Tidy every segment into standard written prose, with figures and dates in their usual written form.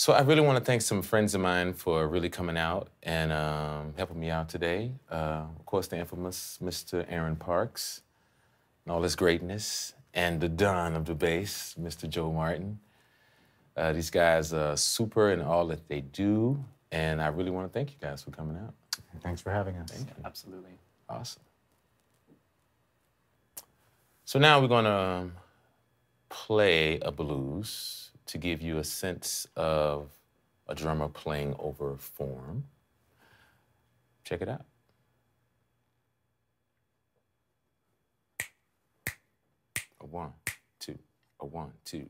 So I really want to thank some friends of mine for really coming out and helping me out today. Of course, the infamous Mr. Aaron Parks and all his greatness, and the Don of the bass, Mr. Joe Martin. These guys are super in all that they do, and I really want to thank you guys for coming out. Thanks for having us. Thank you. Absolutely. Awesome. So now we're going to play a blues to give you a sense of a drummer playing over form. Check it out. A 1, 2, a 1, 2.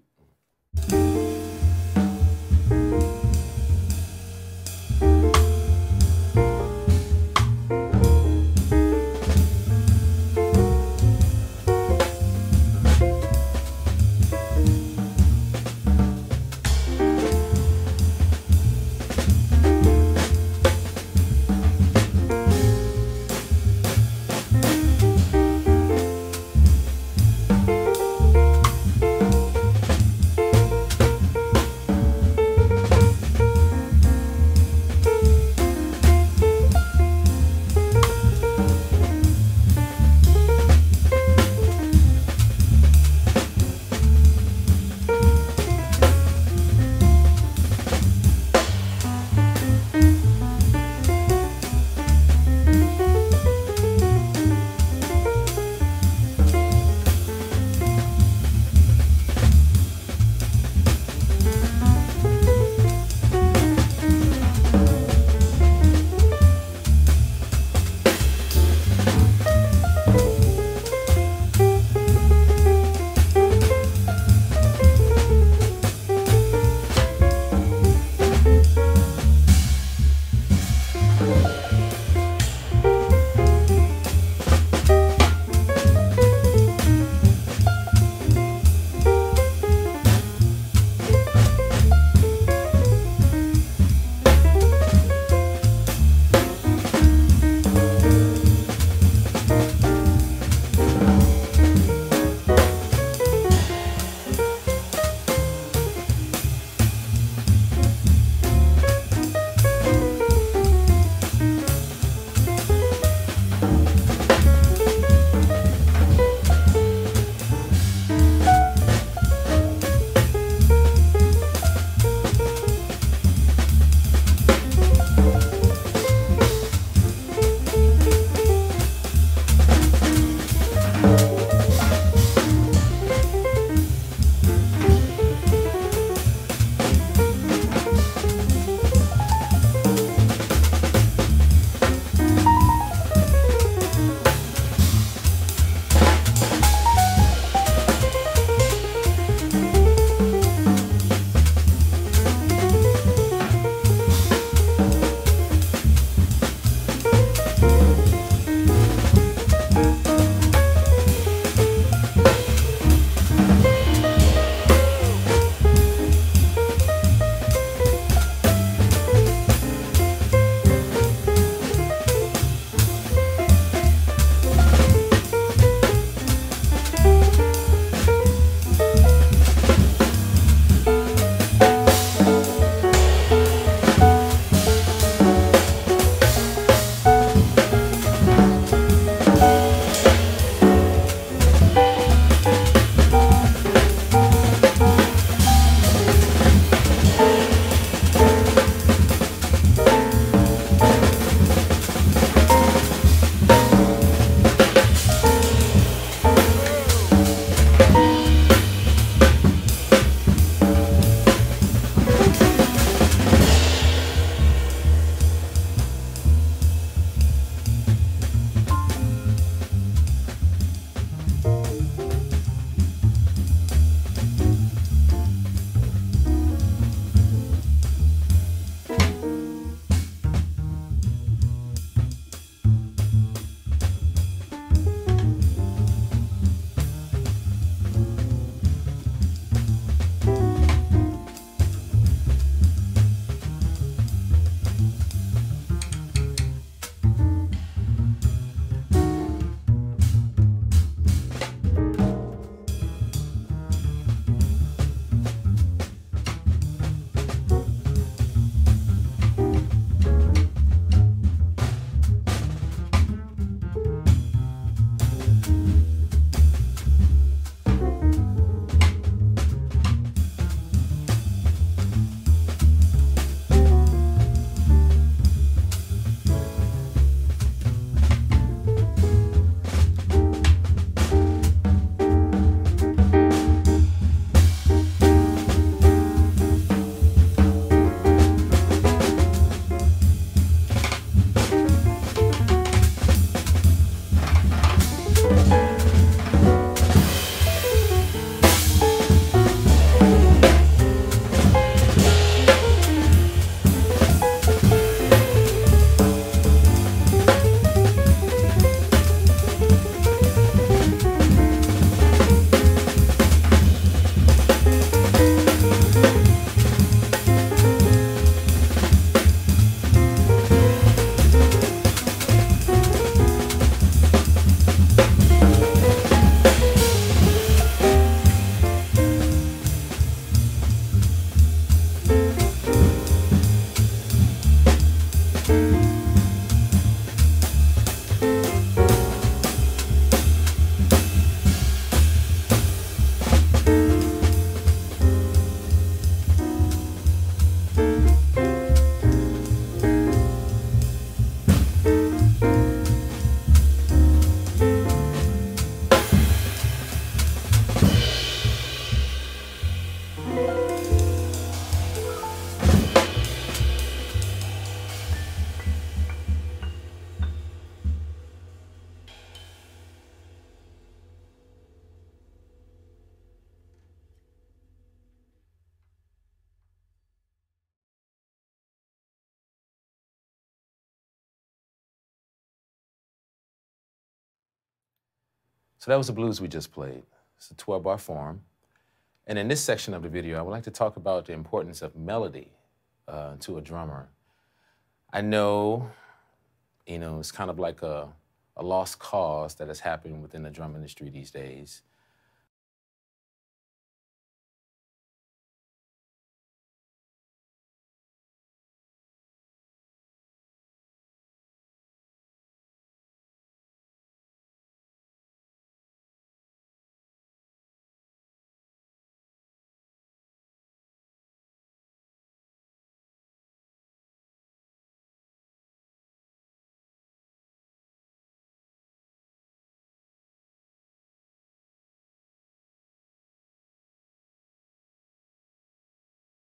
So that was the blues we just played. It's a 12-bar form. And in this section of the video, I would like to talk about the importance of melody to a drummer. I know, it's kind of like a lost cause that has happened within the drum industry these days.